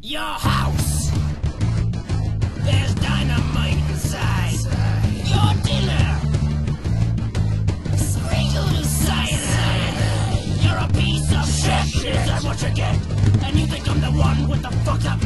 Your house. There's dynamite inside. Your dinner. Sprinkles cyanide. You're a piece of shit. Is that what you get? And you think I'm the one with the fucked up